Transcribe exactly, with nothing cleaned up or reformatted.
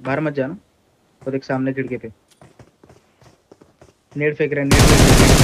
बाहर मत जाना। और देख सामने खिड़की पे नेट फेंक रहे हैं, नेट फेंक रहे हैं।